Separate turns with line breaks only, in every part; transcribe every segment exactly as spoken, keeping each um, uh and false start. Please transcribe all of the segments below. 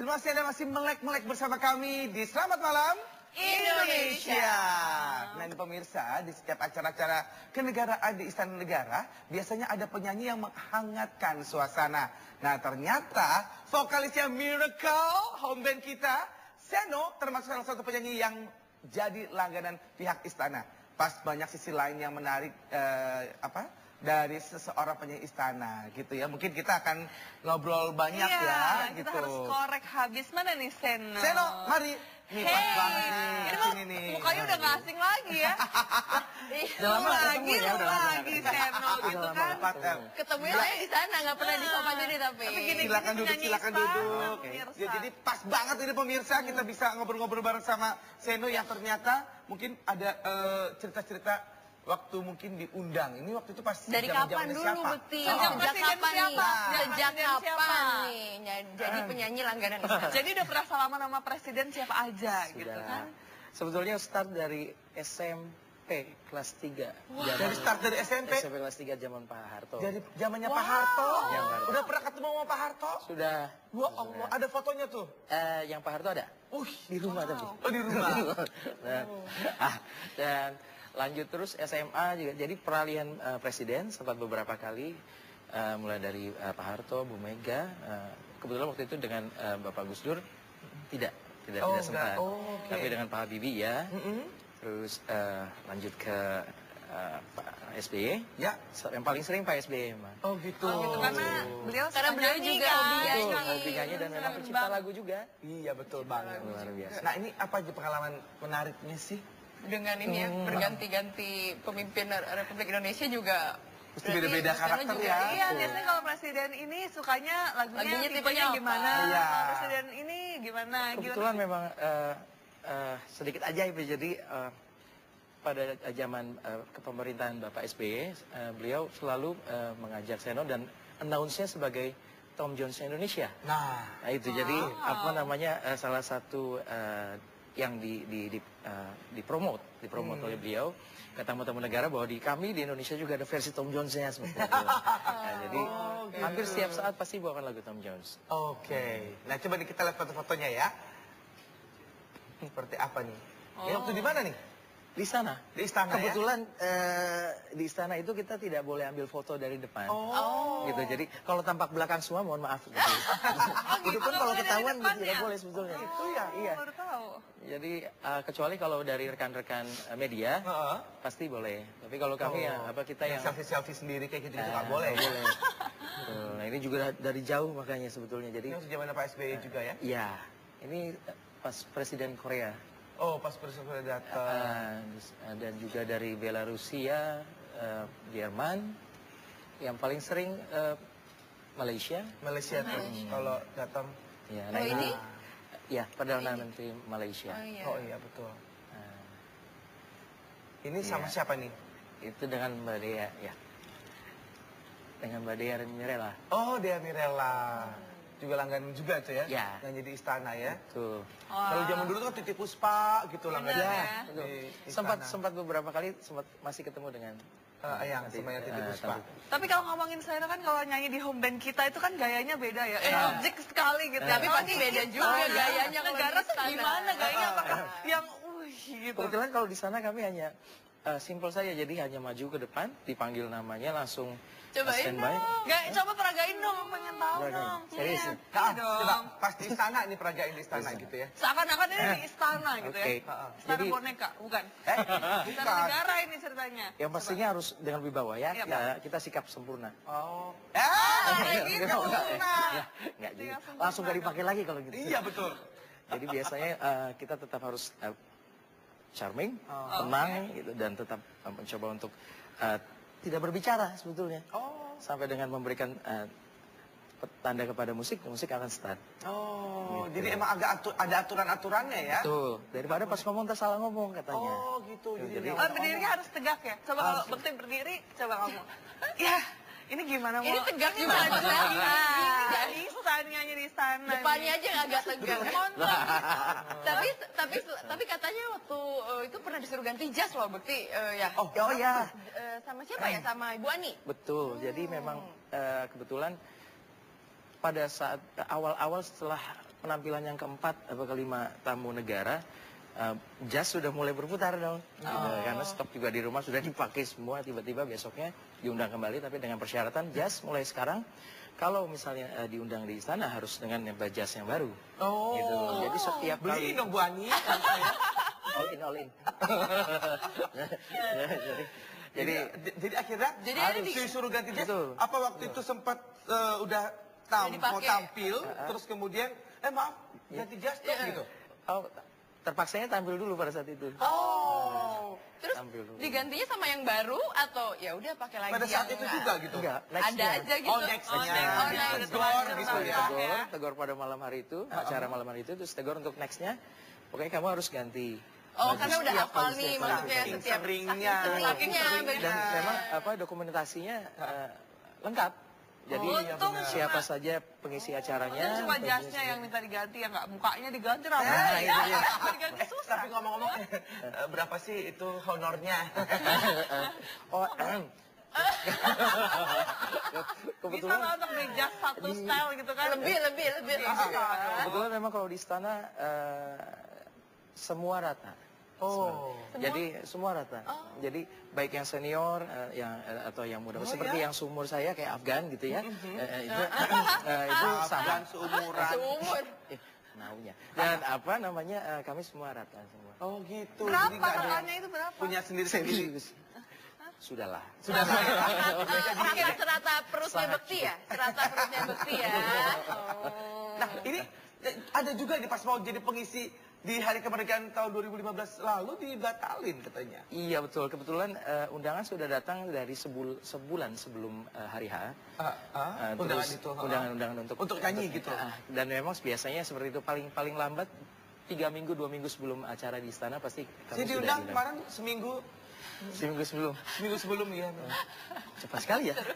masih ada masih melek-melek bersama kami di Selamat Malam Indonesia. Nah ini pemirsa, di setiap acara-acara kenegaraan di Istana Negara, biasanya ada penyanyi yang menghangatkan suasana. Nah ternyata vokalisnya Miracle, home band kita, Seno, termasuk salah satu penyanyi yang jadi langganan pihak Istana. Pas banyak sisi lain yang menarik, eh, apa? dari seseorang penyanyi Istana gitu ya. Mungkin kita akan ngobrol banyak
iya,
ya
kita
gitu.
harus korek habis. Mana nih Seno?
Seno, mari. Nih pas
Hey,
banget nih.
ini
Kesini nih.
mukanya udah gak asing lagi ya.
Udah lama
lagi,
ketemu ya, udah lama
lagi Seno gitu
lama
kan.
ketemu.
Ketemunya saya di sana, nggak pernah di sofa jadi tapi.
Tapi gini,
Silakan
gini
duduk,
penyanyi
silakan
Istana,
duduk.
pemirsa.
Ya, jadi pas banget ini pemirsa, kita bisa ngobrol-ngobrol bareng sama Seno yang ternyata mungkin ada eh, cerita-cerita waktu mungkin diundang. Ini waktu itu pas
Dari kapan
zaman-zamannya
dulu,
siapa?
Bekti?
Sejak
Sejak
presiden
kapan nih?
siapa?
Sejak
Presiden
kapan
siapa?
nih? ny- Jadi penyanyi langganan Istana.
Jadi udah pernah salaman sama presiden siapa aja gitu
Sudah.
kan.
Sebetulnya start dari S M P kelas tiga.
Dari start dari S M P?
S M P kelas tiga zaman Pak Harto.
Dari zamannya
Wow.
Pak Harto.
Yang Harto.
Udah pernah ketemu sama Pak Harto?
Sudah.
Wah Allah, ada fotonya tuh.
Eh, yang Pak Harto ada?
Wih,
Di rumah tapi.
oh, di rumah.
dan, ah, dan lanjut terus S M A juga. Jadi peralihan eh, presiden sempat beberapa kali. eh, mulai dari eh, Pak Harto, Bu Mega. eh, kebetulan waktu itu dengan eh, Bapak Gus Dur tidak. Tidak,
Oh,
tidak sempat.
enggak. Oh, oke.
Tapi dengan Pak Habibie ya.
Mm-mm.
Terus eh, lanjut ke eh, Pak S B Y.
Ya.
Yang paling sering Pak S B Y emang.
Oh gitu.
Oh, gitu karena beliau
Karena
suka
beliau
nyanyi
juga
kan.
hobi
Betul,
nyanyi.
hobi nyanyi dan memang
Senang
pencipta
banget.
lagu juga.
Iya betul banget.
Luar biasa.
Nah ini apa aja pengalaman menariknya sih?
Dengan ini ya,
Hmm.
berganti-ganti pemimpin Republik Indonesia juga.
Mesti beda-beda
Istana
karakter
juga-
ya.
Iya, biasanya kalau presiden ini sukanya lagunya,
Lagunya
tipenya
tipenya apa?
gimana,
Iya.
kalau presiden ini gimana,
Kebetulan
gimana?
memang eh, eh, sedikit ajaib ya. Jadi eh, pada zaman eh, kepemerintahan Bapak S B Y, eh, beliau selalu eh, mengajak Seno dan announce-nya sebagai Tom Jones Indonesia.
Nah,
Nah itu jadi apa namanya eh, salah satu eh, yang di di di, eh, dipromot dipromot
Hmm.
oleh beliau ke tamu-tamu negara bahwa di kami di Indonesia juga ada versi Tom Jones-nya seperti itu. Nah, jadi
Oh, gitu.
hampir setiap saat pasti bawakan lagu Tom Jones.
oke. Nah coba nih kita lihat foto-fotonya ya. Seperti apa nih? Ya waktu di mana nih?
Di sana.
Di istana ya?
Kebetulan eh, di istana itu kita tidak boleh ambil foto dari depan.
Oh.
Gitu. Jadi kalau tampak belakang semua mohon maaf gitu.
gitu,
Itu pun
nggak
kalau
boleh dari
ketahuan
depan
tidak
ya?
boleh sebetulnya.
Itu ya?
Iya.
Baru tahu.
Jadi eh, kecuali kalau dari rekan-rekan eh, media
Heeh.
pasti boleh. Tapi kalau kami ya
Oh.
apa kita yang
selfie-selfie sendiri kayak gitu-gitu
eh,
nggak boleh.
nggak boleh. Betul. Nah ini juga dari jauh makanya sebetulnya. Jadi
Ini waktu zamannya Pak S B Y juga ya?
ya ini eh, pas Presiden Korea.
Oh pas presiden datang.
Uh, dan juga dari Belarusia, uh, Jerman, yang paling sering uh, Malaysia.
Malaysia tuh kalau datang.
Ya,
Oh, ini?
Ya, Perdana Menteri Malaysia.
Oh iya.
Oh iya betul.
Uh,
Ini sama
Iya.
siapa nih?
itu dengan Mbak Dea, ya. Dengan Mbak Dea Mirella.
Oh Dea Mirella. Juga langganan juga tuh ya?
Ya.
Yang jadi istana ya?
Tuh.
Kalau zaman dulu tuh kan Titiek Puspa gitu langganan.
Benar,
Ya,
ya.
betul.
Di istana.
Sempat sempat beberapa kali sempat masih ketemu dengan
Eh, Ayang
Nanti,
sama yang Titiek
eh,
Puspa.
Tante.
Tapi kalau ngomongin Seno kan kalau nyanyi di home band kita itu kan gayanya beda ya.
Iya.
Energetik sekali gitu.
Tapi
pasti beda juga
Istana.
gayanya kalau
Negara
di
tuh
istana.
gimana gayanya apakah yang uh gitu.
Kebetulan kalau di sana kami hanya uh, simple saja, jadi hanya maju ke depan, dipanggil namanya langsung
Cobain
standby.
Gak, coba peragain dong, pengen tahu
Peragain.
dong.
Serius
Iya.
ya?
Nah,
Iya
coba
dong.
pas di istana ini peragain di istana gitu ya.
Seakan-akan ini di istana gitu
Oke.
ya. Istana
Jadi-
boneka, bukan?
Eh,
Istana
bukan.
negara ini ceritanya.
Yang pastinya harus dengan wibawa ya,
Iya,
ya, kita sikap sempurna.
Oh. Eh,
kayak gitu.
Enggak, enggak,
Nah.
enggak, enggak gitu.
Sikap sempurna
Langsung gak dipakai lagi kalau gitu.
Iya betul.
Jadi biasanya uh, kita tetap harus uh, charming,
Oh.
tenang gitu, dan tetap uh, mencoba untuk uh, tidak berbicara sebetulnya.
Oh.
Sampai dengan memberikan uh, tanda kepada musik, musik akan start.
Oh,
Gitu.
jadi emang agak atu- ada aturan-aturannya ya?
Betul. Daripada pas ngomong tak salah ngomong katanya.
Oh, gitu. Jadi,
Jadi-
Oh, berdirinya harus tegak ya? Coba kalau Bekti berdiri, coba kamu. Ya, ini gimana mau?
Ini tegak gimana?
Ini gak bisa nyanyi di sana.
Depannya aja agak tegang.
Montong.
tapi tapi tapi katanya waktu eh, itu pernah disuruh ganti jas loh Bekti eh, ya.
Oh,
Oh ya,
Eh, sama siapa ya? Sama Ibu Ani.
betul. Jadi memang eh, kebetulan pada saat awal-awal setelah penampilan yang keempat atau kelima tamu negara, uh, jas sudah mulai berputar dong.
Oh.
Uh, karena stok juga di rumah sudah dipakai semua, tiba-tiba besoknya diundang kembali, tapi dengan persyaratan jas mulai sekarang. Kalau misalnya uh, diundang di istana harus dengan jas yang baru.
Oh.
Gitu. Jadi setiap kali.
Beliin dong Bu Ani.
All in, all in. jadi,
Jadi, jadi akhirnya
Jadi
harus
ada di-
disuruh ganti jas.
Betul.
Apa waktu itu sempat eh, udah tam,
Udah
mau
dipakai.
tampil, terus kemudian, eh maaf, ganti jas dong
Iya.
gitu.
oh, terpaksanya tampil dulu pada saat itu.
Oh. Terus
Tampil dulu.
digantinya sama yang baru atau ya udah pakai lagi
Pada saat
yang
itu juga gitu.
Enggak,
ada
nextnya.
aja gitu.
Oh, next-nya.
Oh, next. Oh,
Gitu.
next.
Tegor gitu ya.
Tegor, tegor pada malam hari itu, acara malam hari itu, terus tegor untuk nextnya, pokoknya kamu harus ganti.
Oh,
baju
karena udah
setiap
hafal
kali,
nih,
setiap
maksudnya
kali.
Saking
setiap
seringnya.
saking seringnya,
Saking
benar.
Dan memang apa dokumentasinya eh, lengkap. Jadi
Untung
siapa
cuma-
saja pengisi acaranya.
Kan cuma
bajunya
jasnya yang minta diganti, ya nggak mukanya diganti apa?
Nah,
ya,
itu dia.
apa diganti susah.
Tapi ngomong-ngomong, eh, berapa sih itu honornya?
Oh, ehem.
Bisa
kebetulan
nggak untuk beli jas satu style gitu kan?
Lebih, lebih, lebih.
Bisa.
kebetulan memang kalau di istana eh, semua rata.
Oh.
Jadi semua rata. Jadi baik yang senior eh, yang eh, atau yang muda, seperti yang seumur saya kayak Afgan gitu ya. eh, eh, itu eh, itu sama.
Dan seumuran.
Seumur.
Eh, naunya. Dan apa namanya eh, kami semua rata semua.
Oh gitu.
Berapa
Jadi nggak ada yang
harganya itu berapa?
punya sendiri-sendiri.
Serius. Sudahlah.
Sudah
Serata, serata perutnya bekti ya? Serata perutnya bekti ya? Oh.
Nah, ini eh, ada juga nih pas mau jadi pengisi di hari kemerdekaan tahun dua ribu lima belas lalu dibatalin katanya.
Iya betul. Kebetulan eh, undangan sudah datang dari sebul sebulan sebelum eh, hari H.
Ah, ah,
Eh,
undangan
terus
itu. ah.
undangan-undangan untuk
Untuk nyanyi gitu.
ah, dan memang biasanya seperti itu paling paling lambat tiga minggu dua minggu sebelum acara di istana pasti kami
Saya
sudah
diundang kemarin seminggu
seminggu sebelum.
seminggu sebelum ya.
Cepat sekali ya.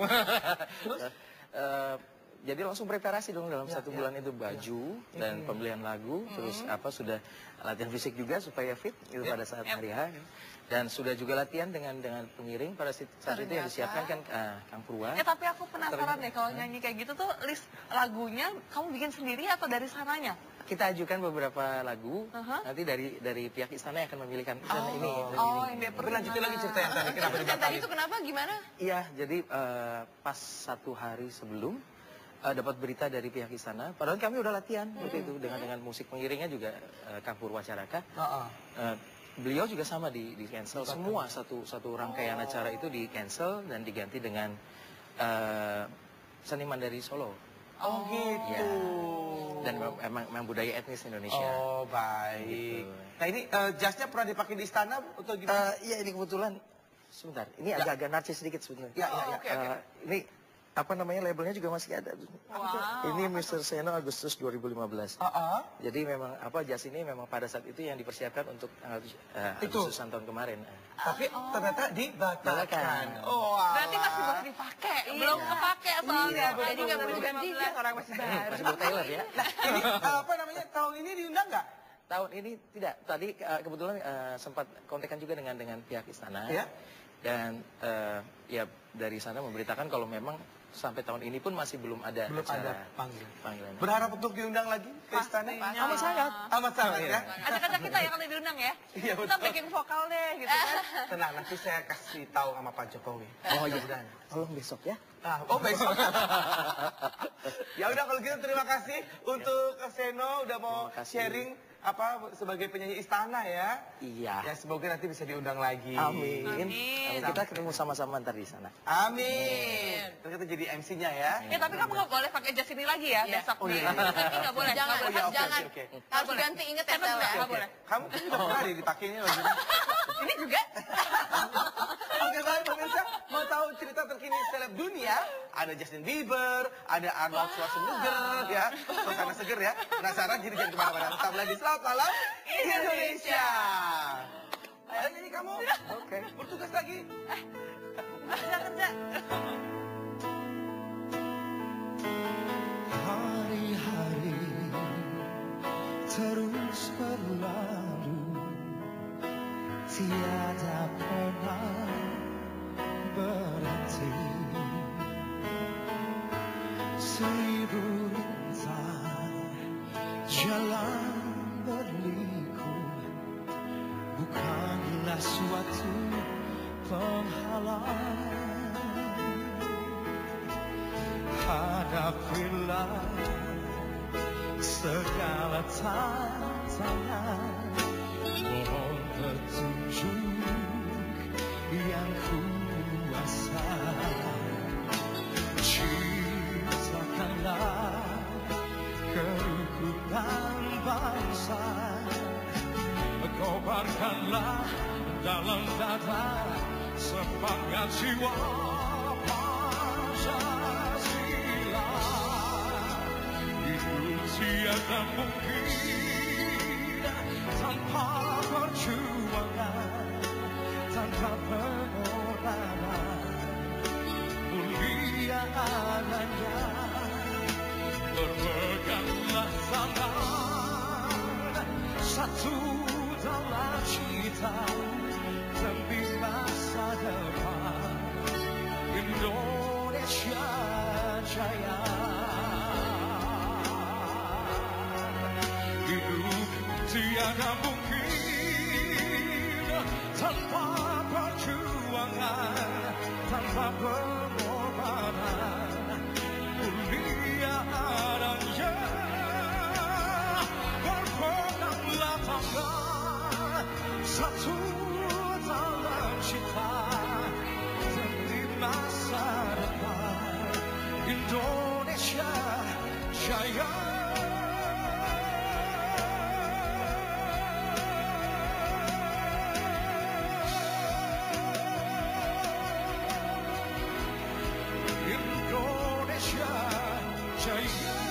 Eh, jadi langsung preparasi dong dalam
Ya,
satu
ya.
bulan itu baju dan pembelian lagu, terus apa sudah latihan fisik juga supaya fit itu
Ya.
pada saat hari H. Dan sudah juga latihan dengan dengan pengiring pada sit- saat itu yang disiapkan kan ah, Kang Purwa.
Eh tapi aku penasaran deh kalau nyanyi kayak gitu tuh list lagunya kamu bikin sendiri atau dari sananya?
Kita ajukan beberapa lagu,
Aha.
nanti dari dari pihak istana yang akan memilihkan istana ini. dan
Oh,
ini.
yang dia
Tapi lanjutin lagi cerita yang tadi kenapa
Terus yang tadi
dibatalin.
itu kenapa? Gimana?
Iya, jadi eh, pas satu hari sebelum eh, dapat berita dari pihak istana, padahal kami udah latihan waktu itu dengan dengan musik pengiringnya juga eh, Kang Purwa Caraka.
Heeh.
Eh, beliau juga sama di di cancel semua satu satu rangkaian acara itu di cancel dan diganti dengan eh, seniman dari Solo.
Oh gitu.
Dan memang, memang, memang budaya etnis Indonesia.
Oh baik.
Gitu.
Nah ini eh, jasnya pernah dipakai di istana atau gimana?
Eh, iya ini kebetulan sebentar. Ini agak-agak narsis sedikit sebetulnya.
Ya, ya, ya.
Oke, oke.
Eh, ini apa namanya labelnya juga masih ada.
Wow.
Ini mister Seno Agustus dua ribu lima belas.
Heeh.
Jadi memang apa jas ini memang pada saat itu yang dipersiapkan untuk tanggal eh,
Itu.
Agustusan tahun kemarin.
Tapi ternyata dibatalkan.
Batalkan.
Oh. wah.
Berarti masih boleh dipakai, belum kepake soalnya.
Iya, jadi nggak perlu ganti jas.
Orang masih baru.
Masih bertailor ya.
Nah ini apa namanya tahun ini diundang nggak?
Tahun ini tidak. Tadi eh, kebetulan eh, sempat kontekan juga dengan dengan pihak istana.
Ya.
Dan eh, ya dari sana memberitakan kalau memang sampai tahun ini pun masih belum ada
Belum
acara
ada panggilan.
panggilan.
Berharap untuk diundang lagi ke istana ini?
Amat
sangat.
Amat sangat ya.
Ajak-ajak kita yang kalau diundang ya.
Iya,
Kita
betul.
backing vokal deh gitu kan.
Tenang, nanti saya kasih tahu sama Pak Jokowi.
Oh iya.
Mudah-mudahan.
Tolong besok ya.
Ah, oh besok. Ya udah kalau gitu terima kasih untuk Seno udah mau
Terima kasih.
sharing apa sebagai penyanyi istana ya.
Iya.
Ya semoga nanti bisa diundang lagi.
Amin.
Amin.
Amin. Kita ketemu sama-sama ntar di sana.
Amin. Terus kita jadi M C-nya ya.
Ya tapi kamu nggak boleh pakai jas ini lagi ya
Iya.
besok
Oh,
nih.
iya.
Tapi nggak boleh.
Jangan,
nggak boleh.
Oh, iya, oke,
jangan.
oke, oke.
Harus
boleh.
ganti, inget ya,
Karena
Tel ya.
nggak boleh.
Kamu kan juga pernah deh dipakainya lagi.
Ini juga.
Oke baik pemirsa, mau tahu cerita terkini seleb dunia? Ada Justin Bieber, ada Arnold Schwarzenegger ya. Suasana seger ya. Penasaran jadi jangan kemana-mana. Tetaplah di Selamat Malam Indonesia. Ayo nyanyi kamu. Oke. Bertugas lagi.
Kerja kerja.
Hari-hari terus berlalu, tiada pernah berhenti. Seribu bintang jalan berliku bukanlah suatu penghalang. Hadapilah segala tantangan, mohon petunjuk yang kuasa. Ciptakanlah kerukunan bangsa, kobarkanlah dalam dada semangat jiwa Pancasila. Hidup tiada mungkin tanpa perjuangan, tanpa pengorbanan. Mulia adanya, berpeganglah tangan, satu dalam cita demi masa depan Indonesia Jaya. Hidup tiada mungkin tanpa perjuangan, tanpa pengorbanan. Mulia adanya, berpeganglah tangan, satu dalam cita demi masa depan Indonesia Jaya. Indonesia Jaya.